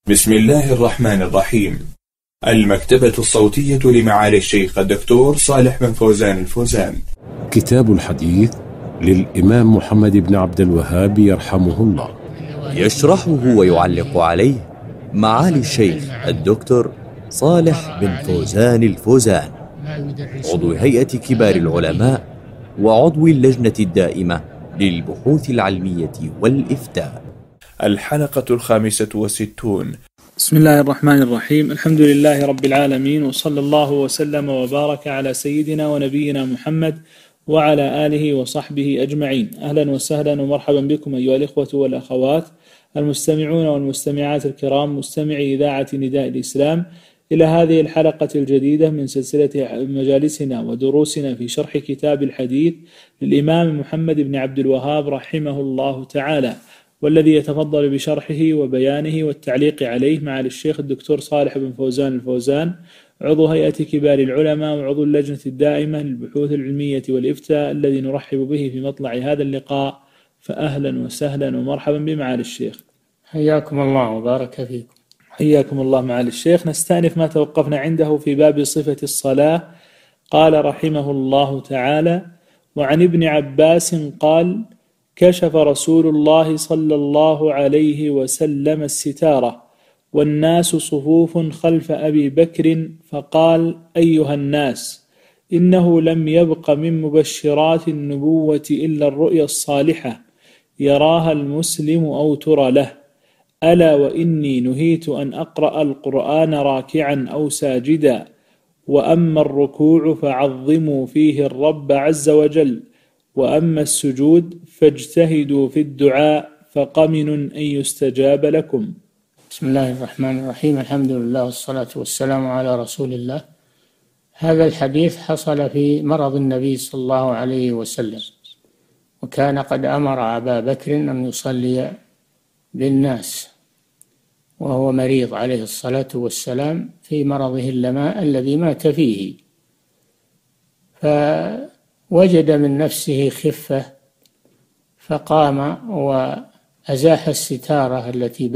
بسم الله الرحمن الرحيم. المكتبة الصوتية لمعالي الشيخ الدكتور صالح بن فوزان الفوزان. كتاب الحديث للإمام محمد بن عبد الوهاب يرحمه الله، يشرحه ويعلق عليه معالي الشيخ الدكتور صالح بن فوزان الفوزان، عضو هيئة كبار العلماء وعضو اللجنة الدائمة للبحوث العلمية والإفتاء. الحلقة 65. بسم الله الرحمن الرحيم. الحمد لله رب العالمين، وصلى الله وسلم وبارك على سيدنا ونبينا محمد وعلى آله وصحبه أجمعين. أهلا وسهلا ومرحبا بكم أيها الإخوة والأخوات المستمعون والمستمعات الكرام، مستمعي إذاعة نداء الإسلام، إلى هذه الحلقة الجديدة من سلسلة مجالسنا ودروسنا في شرح كتاب الحديث للإمام محمد بن عبد الوهاب رحمه الله تعالى، والذي يتفضل بشرحه وبيانه والتعليق عليه معالي الشيخ الدكتور صالح بن فوزان الفوزان، عضو هيئة كبار العلماء وعضو اللجنة الدائمة للبحوث العلمية والإفتاء، الذي نرحب به في مطلع هذا اللقاء. فأهلا وسهلا ومرحبا بمعالي الشيخ. حياكم الله وبارك فيكم. حياكم الله معالي الشيخ. نستأنف ما توقفنا عنده في باب صفة الصلاة. قال رحمه الله تعالى: وعن ابن عباس قال: كشف رسول الله صلى الله عليه وسلم الستارة والناس صفوف خلف أبي بكر، فقال: أيها الناس، إنه لم يبق من مبشرات النبوة إلا الرؤيا الصالحة يراها المسلم أو ترى له، ألا وإني نهيت أن أقرأ القرآن راكعا أو ساجدا، وأما الركوع فعظموا فيه الرب عز وجل، وأما السجود فاجتهدوا في الدعاء فقمن أن يستجاب لكم. بسم الله الرحمن الرحيم. الحمد لله والصلاة والسلام على رسول الله. هذا الحديث حصل في مرض النبي صلى الله عليه وسلم، وكان قد أمر أبا بكر أن يصلي بالناس وهو مريض عليه الصلاة والسلام في مرضه الذي مات فيه، فوجد من نفسه خفة فقام وأزاح الستارة التي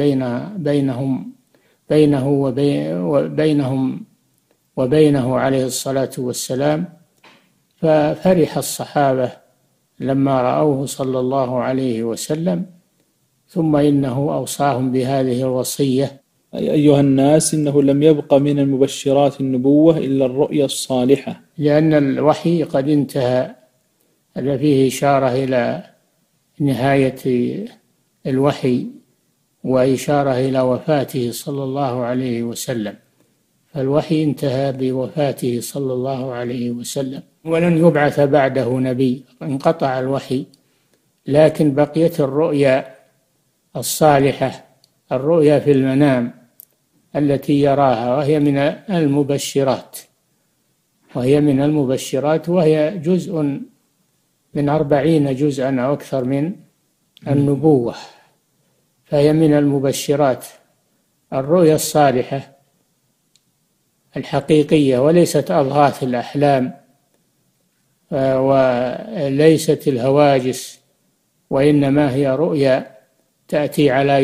بينه عليه الصلاة والسلام، ففرح الصحابة لما رأوه صلى الله عليه وسلم، ثم إنه أوصاهم بهذه الوصية: أيها الناس، إنه لم يبق من المبشرات النبوة إلا الرؤيا الصالحة، لأن الوحي قد انتهى. هذا فيه إشارة إلى نهاية الوحي وإشارة إلى وفاته صلى الله عليه وسلم، فالوحي انتهى بوفاته صلى الله عليه وسلم، ولن يبعث بعده نبي، انقطع الوحي، لكن بقيت الرؤيا الصالحة، الرؤيا في المنام التي يراها، وهي من المبشرات، وهي جزء من 40 جزءا أو أكثر من النبوة، فهي من المبشرات، الرؤيا الصالحة الحقيقية، وليست أضغاث الأحلام وليست الهواجس، وإنما هي رؤيا تأتي على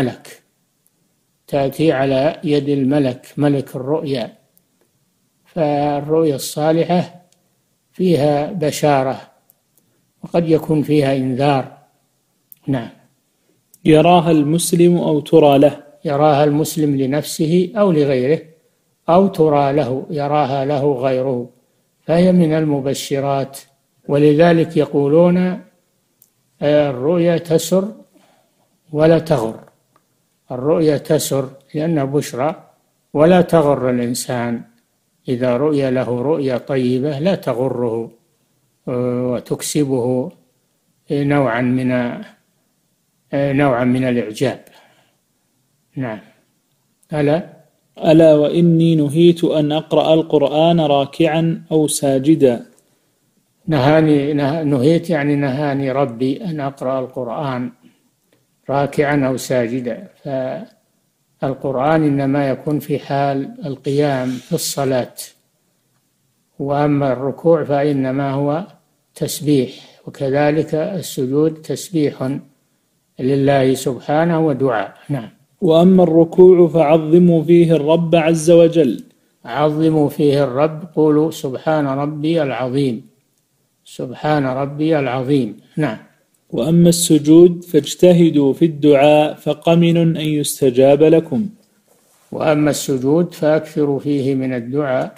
يد الملك، ملك الرؤيا. فالرؤيا الصالحة فيها بشارة وقد يكون فيها إنذار. نعم. يراها المسلم أو ترى له، يراها المسلم لنفسه أو لغيره، أو ترى له، يراها له غيره، فهي من المبشرات. ولذلك يقولون الرؤيا تسر ولا تغر. الرؤيا تسر لأنها بشرى ولا تغر الإنسان، إذا رؤيا له رؤيا طيبة لا تغره وتكسبه نوعا من الإعجاب. نعم. ألا وإني نهيت أن أقرأ القرآن راكعا أو ساجدا. نهيت يعني نهاني ربي أن أقرأ القرآن راكعا أو ساجدا، فالقرآن إنما يكون في حال القيام في الصلاة، وأما الركوع فإنما هو تسبيح، وكذلك السجود تسبيح لله سبحانه ودعاء. نعم. وأما الركوع فعظموا فيه الرب عز وجل. عظموا فيه الرب، قولوا سبحان ربي العظيم، سبحان ربي العظيم. نعم. وأما السجود فاجتهدوا في الدعاء فقمن أن يستجاب لكم. وأما السجود فأكثروا فيه من الدعاء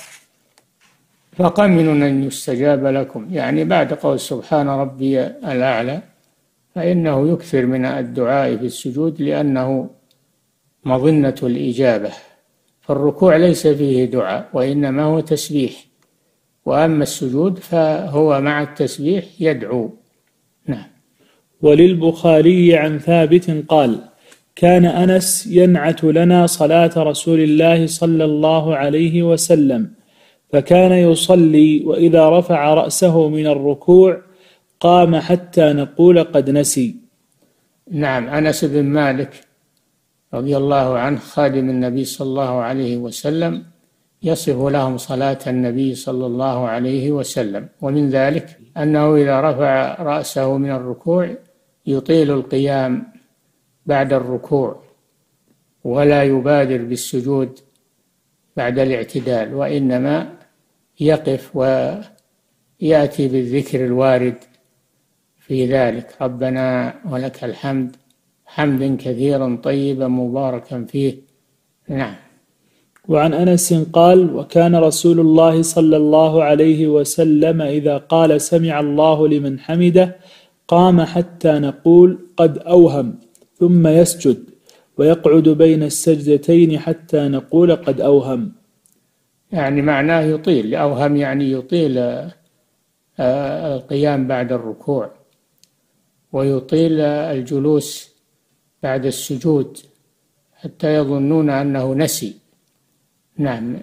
فقمن أن يستجاب لكم، يعني بعد قول سبحان ربي الأعلى فإنه يكثر من الدعاء في السجود لأنه مظنة الإجابة. فالركوع ليس فيه دعاء وإنما هو تسبيح، وأما السجود فهو مع التسبيح يدعو. نعم. وللبخاري عن ثابت قال: كان أنس ينعت لنا صلاة رسول الله صلى الله عليه وسلم، فكان يصلي وإذا رفع رأسه من الركوع قام حتى نقول قد نسي. نعم. أنس بن مالك رضي الله عنه خادم النبي صلى الله عليه وسلم يصف لهم صلاة النبي صلى الله عليه وسلم، ومن ذلك أنه إذا رفع رأسه من الركوع يطيل القيام بعد الركوع ولا يبادر بالسجود بعد الاعتدال، وإنما يقف ويأتي بالذكر الوارد في ذلك: ربنا ولك الحمد حمدا كثيرا طيبا مباركا فيه. نعم. وعن أنس قال: وكان رسول الله صلى الله عليه وسلم إذا قال سمع الله لمن حمده قام حتى نقول قد أوهم، ثم يسجد ويقعد بين السجدتين حتى نقول قد أوهم. يعني معناه يطيل، أوهم يعني يطيل القيام بعد الركوع، ويطيل الجلوس بعد السجود حتى يظنون أنه نسي. نعم.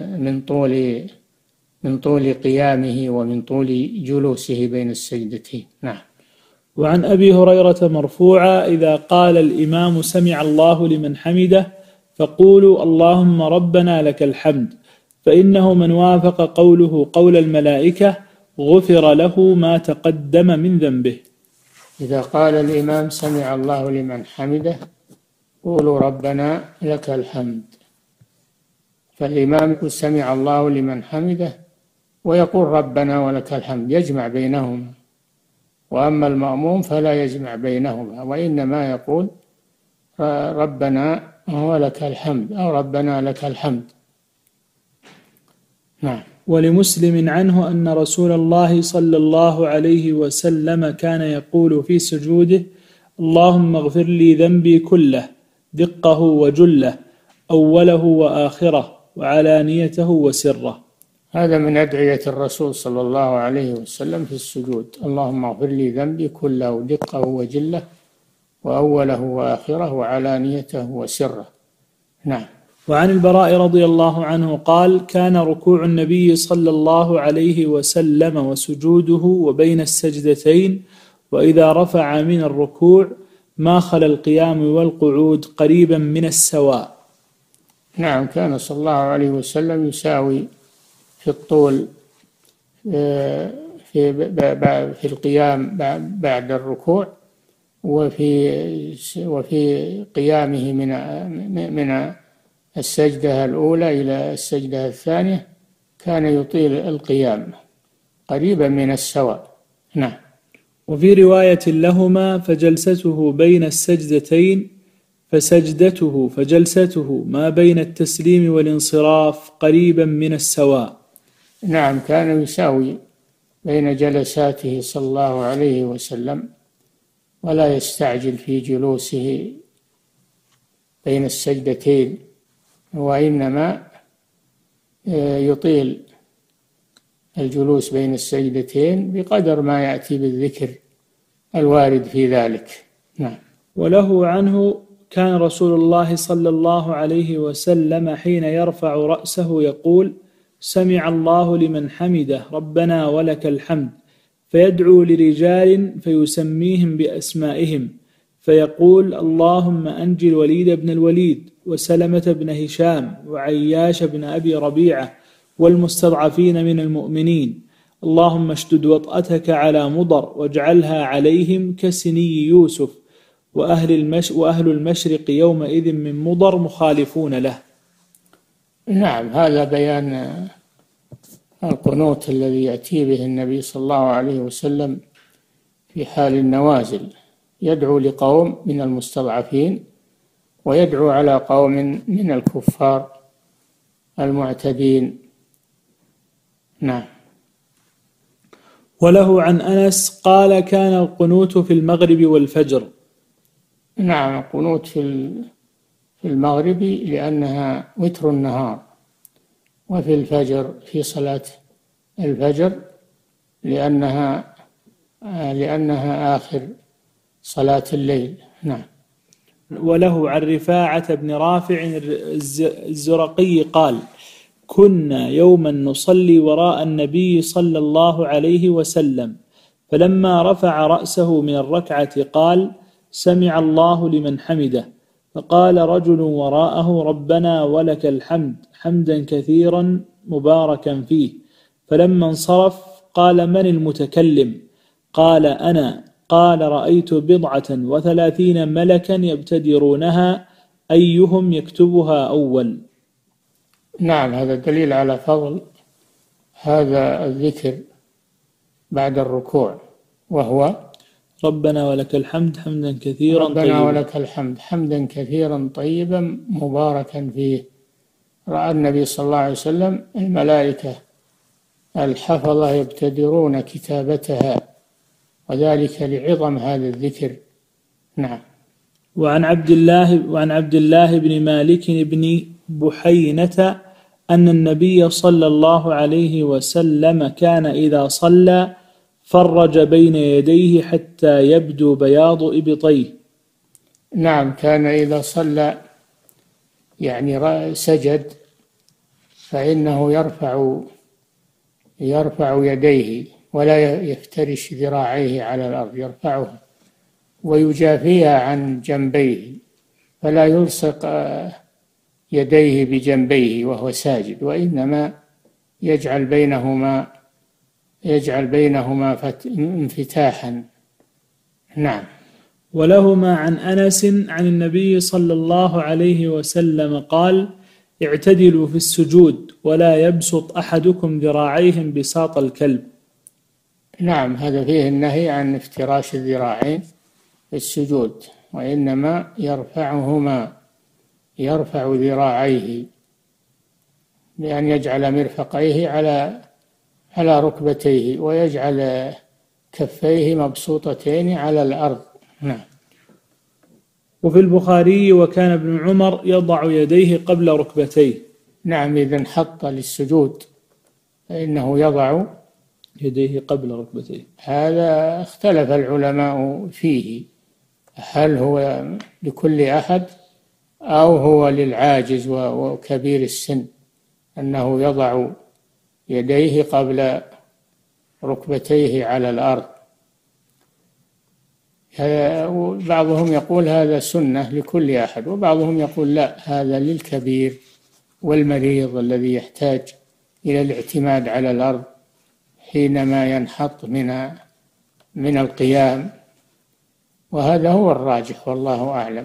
من طول قيامه ومن طول جلوسه بين السجدتين. نعم. وعن أبي هريرة مرفوعا: إذا قال الإمام سمع الله لمن حمده فقولوا اللهم ربنا لك الحمد، فإنه من وافق قوله قول الملائكة غفر له ما تقدم من ذنبه. إذا قال الإمام سمع الله لمن حمده قولوا ربنا لك الحمد، فالإمام يقول سمع الله لمن حمده ويقول ربنا ولك الحمد، يجمع بينهما. وأما المأموم فلا يجمع بينهما، وإنما يقول ربنا ولك الحمد أو ربنا لك الحمد. نعم. ولمسلم عنه أن رسول الله صلى الله عليه وسلم كان يقول في سجوده: اللهم اغفر لي ذنبي كله دقه وجله أوله وآخره وعلانيته وسره. هذا من أدعية الرسول صلى الله عليه وسلم في السجود: اللهم اغفر لي ذنبي كله دقه وجله وأوله وآخره وعلانيته وسره. نعم. وعن البراء رضي الله عنه قال: كان ركوع النبي صلى الله عليه وسلم وسجوده وبين السجدتين وإذا رفع من الركوع ما خلا القيام والقعود قريبا من السواء. نعم. كان صلى الله عليه وسلم يساوي في الطول في القيام بعد الركوع وفي قيامه من السجدة الأولى إلى السجدة الثانية كان يطيل القيام قريبا من السواء. نعم. وفي رواية لهما: فجلسته بين السجدتين فجلسته ما بين التسليم والانصراف قريبا من السواء. نعم. كان يساوي بين جلساته صلى الله عليه وسلم ولا يستعجل في جلوسه بين السجدتين، وإنما يطيل الجلوس بين السجدتين بقدر ما يأتي بالذكر الوارد في ذلك. نعم. وله عنه: كان رسول الله صلى الله عليه وسلم حين يرفع رأسه يقول: سمع الله لمن حمده ربنا ولك الحمد، فيدعو لرجال فيسميهم بأسمائهم فيقول: اللهم أنجِ الوليد بن الوليد وسلمة بن هشام وعياش بن أبي ربيعة والمستضعفين من المؤمنين، اللهم اشدد وطأتك على مضر واجعلها عليهم كسني يوسف، وأهل المشرق يومئذ من مضر مخالفون له. نعم، هذا بيان القنوت الذي يأتي به النبي صلى الله عليه وسلم في حال النوازل، يدعو لقوم من المستضعفين ويدعو على قوم من الكفار المعتدين. نعم. وله عن أنس قال كان القنوت في المغرب والفجر. نعم، القنوت في المغرب لأنها وتر النهار، وفي الفجر في صلاة الفجر لأنها آخر صلاة الليل. نعم. وله عن رفاعة بن رافع الزرقي قال كنا يوما نصلي وراء النبي صلى الله عليه وسلم، فلما رفع رأسه من الركعة قال سمع الله لمن حمده، فقال رجل وراءه ربنا ولك الحمد حمدا كثيرا مباركا فيه، فلما انصرف قال من المتكلم؟ قال أنا. قال رأيت 37 ملكا يبتدرونها أيهم يكتبها أول. نعم، هذا دليل على فضل هذا الذكر بعد الركوع، وهو ربنا ولك الحمد حمدا كثيرا ربنا طيبا. ولك الحمد حمدا كثيرا طيبا مباركا فيه. رأى النبي صلى الله عليه وسلم الملائكة الحفظة يبتدرون كتابتها، وذلك لعظم هذا الذكر. نعم. وعن عبد الله بن مالك بن بحينة أن النبي صلى الله عليه وسلم كان إذا صلى فرج بين يديه حتى يبدو بياض إبطيه. نعم، كان إذا صلى يعني سجد فإنه يرفع يديه ولا يفترش ذراعيه على الأرض، يرفعها ويجافيها عن جنبيه، فلا يلصق يديه بجنبيه وهو ساجد، وإنما يجعل بينهما انفتاحا. نعم. ولهما عن أنس عن النبي صلى الله عليه وسلم قال اعتدلوا في السجود ولا يبسط أحدكم ذراعيه بساط الكلب. نعم، هذا فيه النهي عن افتراش الذراعين في السجود، وإنما يرفع ذراعيه بأن يجعل مرفقيه على ركبتيه ويجعل كفيه مبسوطتين على الأرض. نعم. وفي البخاري وكان ابن عمر يضع يديه قبل ركبتيه. نعم، إذا انحط للسجود فإنه يضع يديه قبل ركبتيه. هذا اختلف العلماء فيه، هل هو لكل أحد أو هو للعاجز وكبير السن أنه يضع يديه قبل ركبتيه على الأرض. بعضهم يقول هذا سنة لكل أحد، وبعضهم يقول لا، هذا للكبير والمريض الذي يحتاج إلى الاعتماد على الأرض حينما ينحط من القيام، وهذا هو الراجح والله أعلم.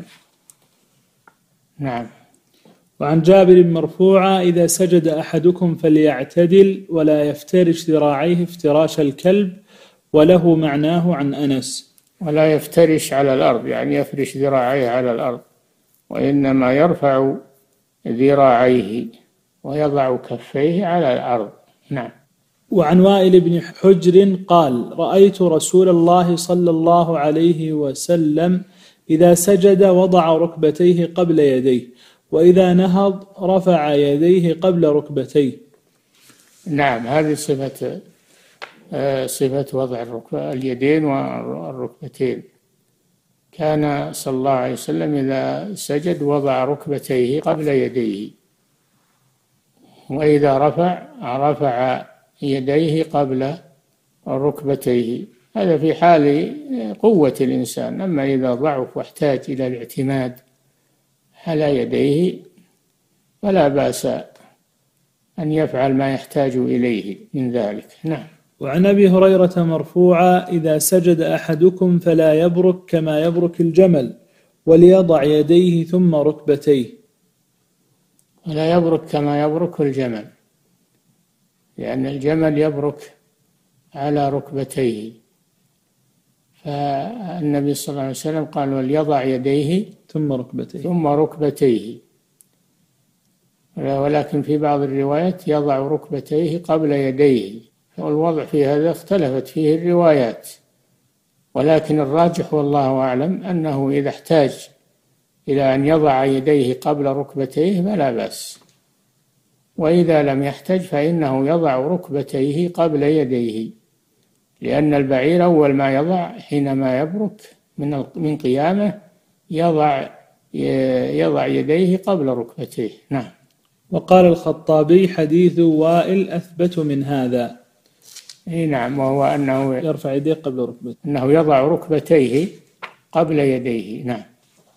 نعم. وعن جابر مرفوعا إذا سجد أحدكم فليعتدل ولا يفترش ذراعيه افتراش الكلب، وله معناه عن أنس. ولا يفترش على الأرض يعني يفرش ذراعيه على الأرض، وإنما يرفع ذراعيه ويضع كفيه على الأرض. نعم. وعن وائل بن حجر قال رأيت رسول الله صلى الله عليه وسلم إذا سجد وضع ركبتيه قبل يديه، وإذا نهض رفع يديه قبل ركبتيه. نعم، هذه صفة وضع اليدين والركبتين. كان صلى الله عليه وسلم إذا سجد وضع ركبتيه قبل يديه، وإذا رفع يديه قبل ركبتيه. هذا في حال قوة الإنسان، أما إذا ضعف واحتاج إلى الاعتماد على يديه فلا بأس أن يفعل ما يحتاج إليه من ذلك. نعم. وعن أبي هريرة مرفوعا إذا سجد أحدكم فلا يبرك كما يبرك الجمل، وليضع يديه ثم ركبتيه. ولا يبرك كما يبرك الجمل، لأن الجمل يبرك على ركبتيه، فالنبي صلى الله عليه وسلم قال وليضع يديه ثم ركبتيه. ولكن في بعض الروايات يضع ركبتيه قبل يديه، والوضع في هذا اختلفت فيه الروايات، ولكن الراجح والله أعلم أنه إذا احتاج إلى أن يضع يديه قبل ركبتيه فلا بأس، وإذا لم يحتج فإنه يضع ركبتيه قبل يديه، لأن البعير أول ما يضع حينما يبرك من قيامه يضع يديه قبل ركبتيه. نعم. وقال الخطابي حديث وائل أثبت من هذا. نعم، وهو أنه يرفع يديه قبل ركبتيه، أنه يضع ركبتيه قبل يديه. نعم.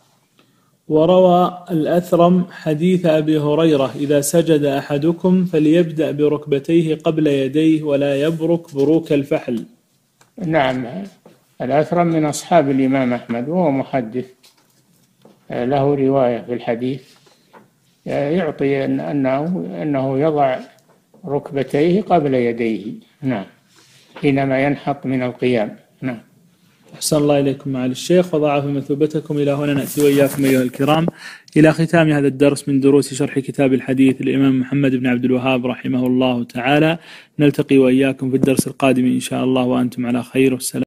وروى الأثرم حديث أبي هريرة إذا سجد أحدكم فليبدأ بركبتيه قبل يديه ولا يبرك بروك الفحل. نعم، الأثرم من أصحاب الإمام أحمد وهو محدث له رواية في الحديث، يعطي أنه يضع ركبتيه قبل يديه. نعم، حينما ينحط من القيام. نعم. أحسن الله إليكم معالي الشيخ وضاعف مثوبتكم. إلى هنا نأتي وإياكم أيها الكرام إلى ختام هذا الدرس من دروس شرح كتاب الحديث الإمام محمد بن عبد الوهاب رحمه الله تعالى. نلتقي وإياكم في الدرس القادم إن شاء الله وأنتم على خير. والسلام.